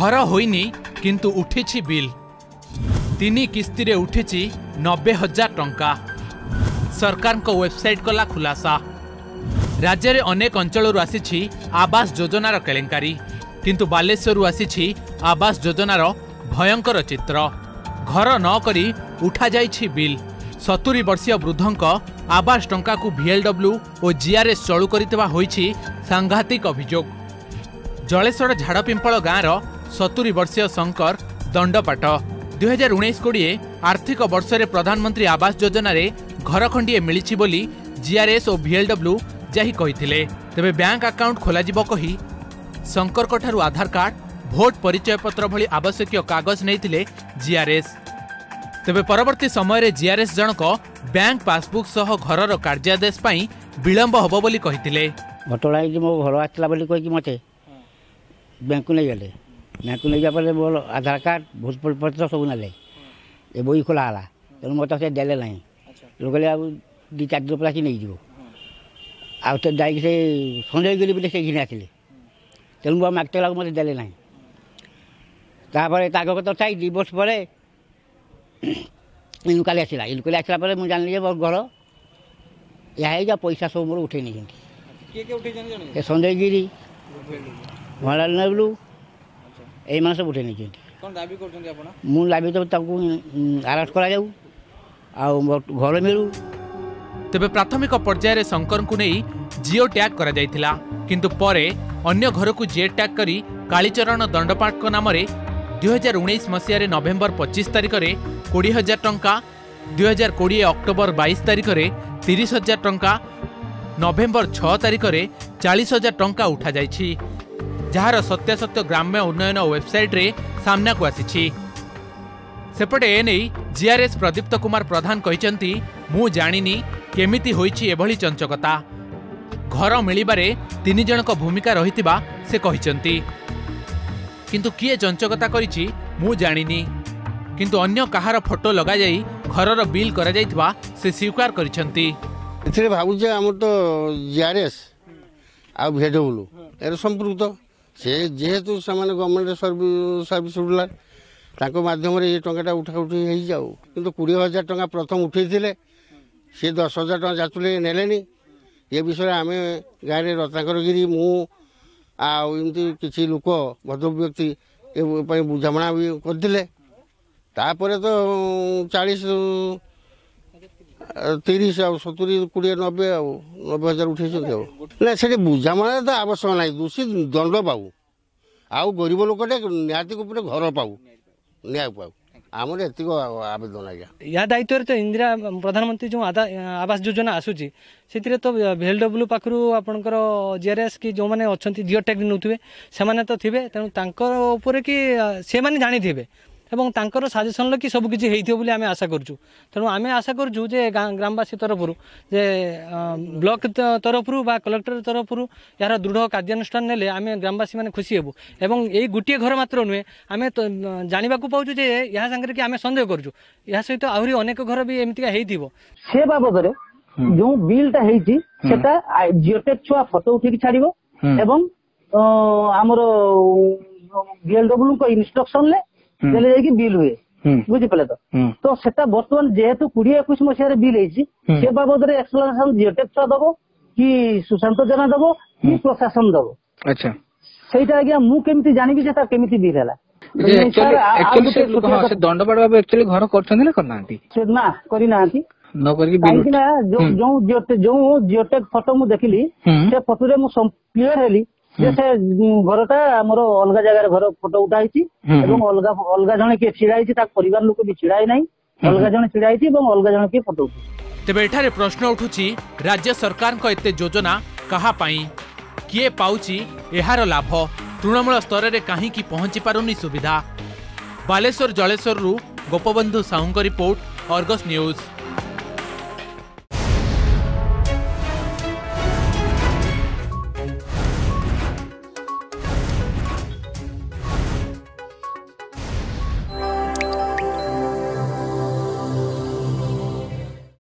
घर होइनी किंतु उठिछि बिल 3 किस्ती रे उठिछि 90,000 टंका। सरकार को वेबसाइट कला खुलासा। राज्य में अनेक अंचल आसी आवास योजनार केलेंकारी किंतु बालेश्वर आसी आवास योजनार भयंकर चित्र। घर न करी उठा जाइछि बिल 70 वर्षीय वृद्धंक आवास टंका को VLW और GRS चलू करथिबा होइछि सांघातिक अभियोग। जलेश्वर झाड़पिंपल गाँवर 70 वर्षीय शंकर दंडपाट 2019-20 आर्थिक वर्ष में प्रधानमंत्री आवास योजना रे घर खंडिए मिली बोली GRS और VLW जाहि कहिथिले। तेबे बैंक अकाउंट खोलाजिबो कही शंकर कोठारु आधार कार्ड भोट परिचय पत्र भली आवश्यक कागज नैथिले GRS। तेबे परवर्ती समय रे GRS जनक बैंक पासबुक सह घरर कार्यादेश पई विलंब होबो बोली कहिथिले। घटना मो घर आसला बोली कहि मते बैंक को नहीं गले। बैंक को नहीं गले मोर आधार कार्ड भोट पत्र सब नाले ए बही खोला हला तेणु मत से देले ना लोग कहले 2-4 दिन प्लास नहीं जीव आ जाइक से संजय गिरी बोले से घिनी आसिले तेणु मागते लगे मत देले ना कागज तो चाहिए 2 वर्ष पर इनकाली आसला पर मुझे जानी मोर घर या पैसा सब मोर उठे नहीं संजय गिरी महाराज नेबलू ये सब उठे नहीं मु दाबी तो आरेस्ट करा जाऊ घर मिलू। तेबे प्राथमिक पर्यायर शंकर को नहीं जिओ टैग करा जायथिला किंतु परे अन्य घर को जे टैग करी कालीचरण दंडपाट नाम 2019 मसीह नवेम्बर 25 तारिख में 20,000 टंका 2020 अक्टोबर 22 तारिख में 30,000 टंका नवेम्बर 6 तारिख में 40,000 टंका उठा जाइछि जार सत्यासत्य ग्राम्य उन्नयन वेबसाइट रे सामना को आसी। सेपटे एने GRS प्रदीप्त कुमार प्रधान कहिसंती मु जानिनी केमिति होइछि एभली चंचकता घर मिलिबारे 3 जनक भूमिका रहितिबा से कहिसंती किंतु किए चंचकता करिछि मु जानिनी किंतु अन्य कहार फोटो लगा जाई घरर बिल करा जाइतिबा से स्वीकार करिसंती। एथिरे भाबुजे हम तो GRS आ VLW एर संपृक्त से जेहेतु सामान्य गवर्नमेंट सर्विस रुलार माध्यम ये टंका उठा उठी हो जाऊ किंतु 20,000 टंका प्रथम उठे सी 10,000 टंका जातुले नेलेनी ये विषय आम गाँव में रत्नाकर गिरी मु आमती किसी लोक भद्र व्यक्ति बुझामणा भी करते तो 40 30 70 20 90 90,000 उठे ना से बुझामणा तो आवश्यक ना दोषी दंड पाऊ आउ गरीब लोकटे निहाती घर पाऊ न्याय पाऊ आमर एतिक आवेदन आज्ञा या दायित्व तो इंदिरा प्रधानमंत्री जो आवास योजना आसूची से तो VLW पाखु आपणकर GRS कि जो मैंने अच्छा जिओ टैग नौथे से तो थे तेणु कि से मैंने जानी थे एवं तांकर सजेसन कि सब किसी होइथियो बोली आमे आशा करछु तेणु आमे आशा करछु जे ग्रामवासी तरफ जे ब्लॉक तरफ बा कलेक्टर तरफ यार दृढ़ कार्यानुष्ठान नेले आमे ग्रामवासी माने खुशी हेबु एवं एई गुटिए घर मात्र नुहे आमे तो जानिबा को पाउछु जे या संगे कि आमे संदेह करछु या सहित आहुरी अनेक घर भी एमितिका हेइथिबो से बाबद रे जो बिलटा हेइछि सेटा जियोटेक छुआ फोटो उठि छाड़िबो एवं हमरो VLW को इंस्ट्रक्शन ले देले जाई बिल हुए बुझी पले तो सेटा वर्तमान जेहेतु 2021 मसीह बिल है से बाबद एक्सप्लेनेशन जियोटेक दबो कि सुशांत जना दबो कि प्रशासन दबो। अच्छा सेटा आज्ञा मु केमिति जानिबि जे ता केमिति बिल हला एक्चुअली से दंडपाट बाबू एक्चुअली घर करछन ना करनांती से ना करि नांती न करि बिल ना जो जियोटेक फोटो मु देखिली से फोटो रे मु क्लियर हेली जैसे घरटा आमर अलग जगह घर फोटो उठाई अलग जन किए छिड़ाई परिवार लोक भी छिड़ाई ना अलग जन छिड़ाई अलग जन किए फोटो उठी। तेबे एठारे प्रश्न उठुची राज्य सरकार को एते योजना कहा पाई किए पाउची एहार लाभ तृणमूल स्तर रे काहे की पहुंची पारुनी सुविधा। बालेश्वर जलेश्वर रु Gopabandhu Sahu report Argus news.